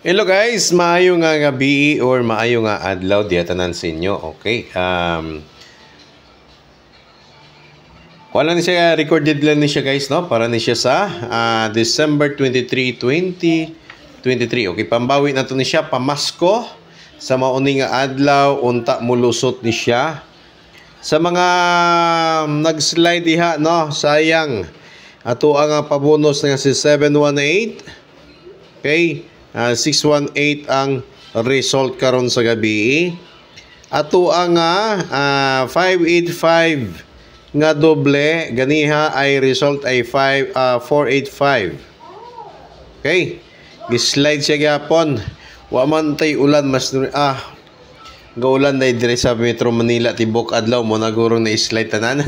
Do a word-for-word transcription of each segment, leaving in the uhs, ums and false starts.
Hello guys, maayo nga gabi or maayo nga adlaw diya tanan sa inyo. Okay. Um Wala ni siya recorded lang ni siya guys, no? Para ni siya sa uh, December twenty-three, twenty twenty-three. Okay, pambawi na to ni siya pamasko sa mauni nga adlaw unta mulusot ni siya. Sa mga um, nag-slide diha, no? Sayang. Ato ang pabonus nga si seven one eight. Okay? Uh, six one eight ang result karon sa gabi. Ato ang uh, five eight five nga doble ganiha ay result ay five, uh, four eight five. Okay? Gi-slide siya gyapon. Wa man tay ulan mas ah gaulan dai dire sa Metro Manila tibok adlaw mo nagurong na slide tanan.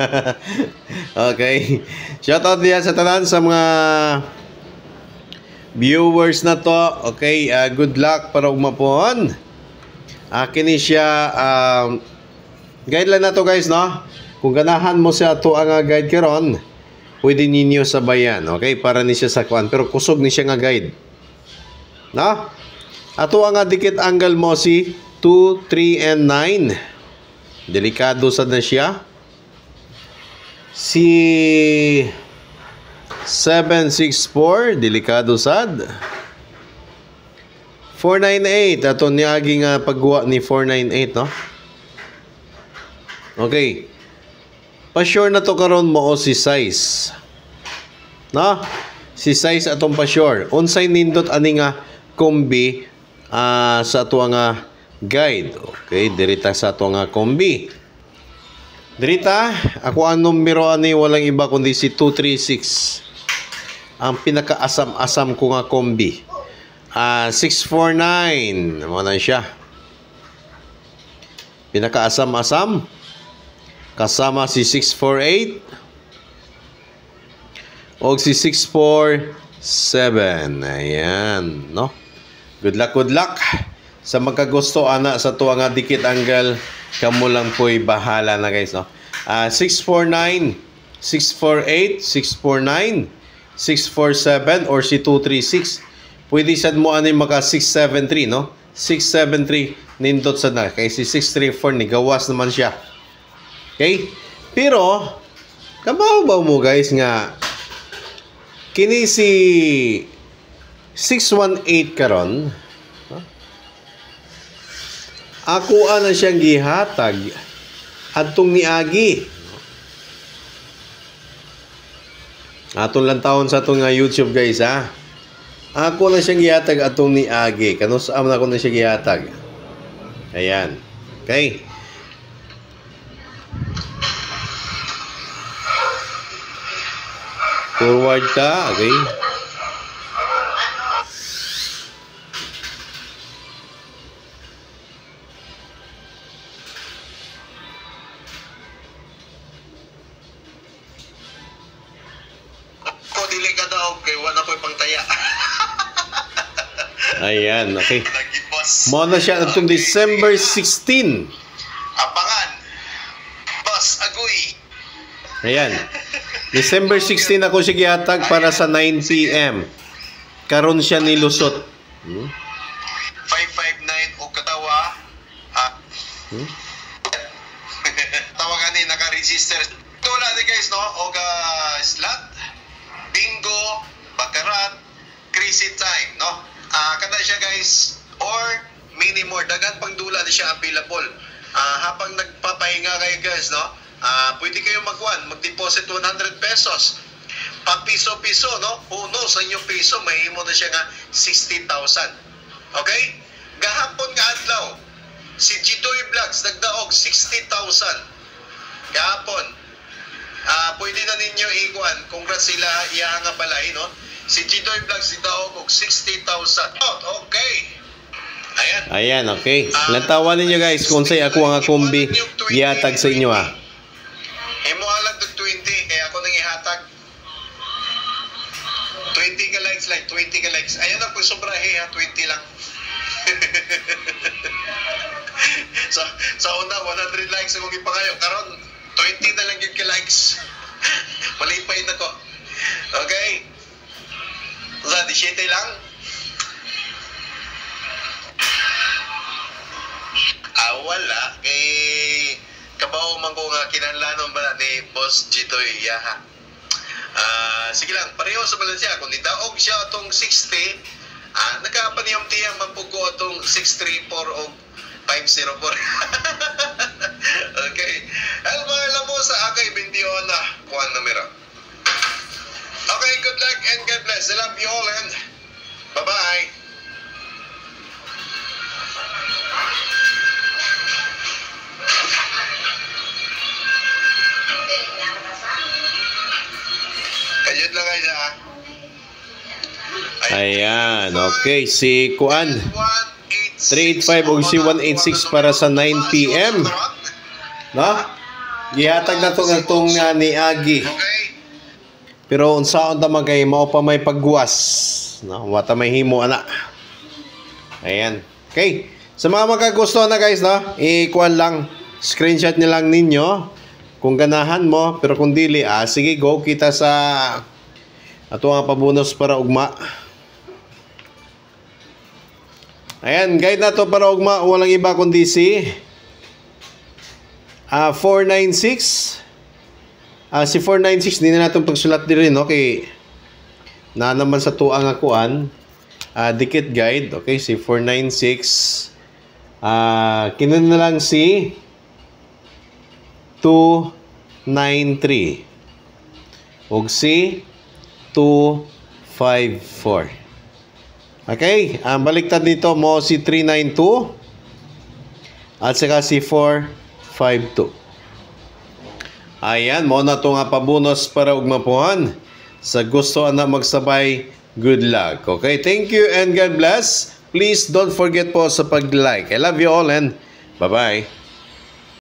Okay. Shout out diyan sa tanan sa mga viewers na to. Okay, uh, good luck para umapon. Akin uh, siya um, guide lang na to guys, no? Kung ganahan mo siya to ang uh, guide karon, pwede ninyo sabayan, okay? Para ni siya sa kuan, pero kusog ni siya nga guide. No? Ato ang uh, dikit angle mo si two, three, and nine. Delikado sad na siya. Si seven six four, delikado sad. four nine eight, ato ni agi nga pagguwa ni four nine eight, no? Okay. Pa-sure na to karon mo o si size. No? Si size atong pa-sure. Unsay nindot ani nga kombi uh, sa ato nga guide. Okay, dirita sa ato nga kombi. Dirita, ako ang numero ani walang iba kundi si two three six. Ang pinaka-asam-asam ko nga kombi. Uh, six four nine. Mo na siya. Pinaka-asam-asam. Kasama si six four eight. O si six four seven. Ayan. No? Good luck, good luck. Sa magkagusto, ana, sa tuwa nga dikit angle, kamo lang po'y bahala na guys. No? Uh, six four nine, six four eight, six four nine. six four seven or si two three six. Pwede sad mo ani maka six seven three, no? six seven three nindot sad na kay si six three four ni gawas naman siya. Okay? Pero kabaw ba mo guys nga kini si six one eight karon, huh? Ako ana siyang gihatag adtong niagi. Atong lang taon sa itong uh, YouTube guys, ha. Ako na siyang gihatag atong ni Agi. Kanus am na ako na siya gihatag. Ayan. Okay. Forward ta, okay. Ayan, okay. Mo na siya itong December sixteen. Abangan. Boss Agoy. Ayan. December sixteen ako siya gihatag para sa nine p m Karon siya nilusot. Hmm? five five nine o katawa. Ah. Hmm? Tawagan ni naka-register. Tula ni guys, no? Oga slot, bingo, bakarat, crazy time, no? Uh, kada siya guys or mini more dagan pang dula na siya available. Uh, habang nagpapahinga kayo guys, no? Uh, pwede kayo magwan, mag-deposit one hundred pesos. Pag piso-piso, no? Uno sa inyong piso, mahimo na siya nga sixty thousand. Okay? Gahapon nga adlaw, si Jidoy Vlogs nagdaog sixty thousand. Gahapon. Uh, pwede na ninyo iguan. Congrats sila iya nga balay, no? Si Jidoy Vlogs nagdaog og sixty thousand. Oh, okay. Ayan. Ayan, okay. Uh, Lantawan ninyo guys kung say ako ang kombi gihatag sa inyo, ha. Imo alag to twenty kay ako nang ihatag. twenty ka likes like twenty ka likes. Ayan ang sobrahe ha, twenty lang. so sa una one hundred likes akong ipangayo karon twenty na lang gyud ka likes. Malipay na ko. Okay. Sa di lang. man ko nga kinanlanon ba ni Boss Jitoy Yaha. Ah, sige lang, pareho sa balansya. Kung nidaog siya atong sixty, ah, nagkapaniyam-tiyam man po ko atong six three four o five zero four. Okay. Hello mga lamo sa akay Bendiona. Kuan numero. Okay, good luck and God bless. I love you all and bye-bye. Kayod lang kayo ha. Ayan, okay. Si Kuan, three eight five o si one eight six para sa nine p m No? Gihatag na to ng tong uh, ni Agi. Okay. Pero unsaon ta magay mao pa may pagguwas. No, wata may himo ana. Ayan. Okay. Sa mga magkagusto na guys, no? I-kuan lang, screenshot niyo lang ninyo kung ganahan mo, pero kung dili, ah sige go kita sa ato nga pabonus para ugma. Ayan, guide na to para ugma, walang iba kundi si ah four nine six. Ah, si four nine six, hindi na natin pagsulat din rin, okay? Na naman sa tuang akuan, ah, dikit guide, okay? Si four nine six, ah, kinan na lang si two nine three. Og si two five four. Okay? Ang baliktad dito mo si three nine two at saka si four five two. Ayan, mo na ito nga pabonus para ugmapuhan. Sa gusto na magsabay, good luck. Okay, thank you and God bless. Please don't forget po sa pag-like. I love you all and bye-bye.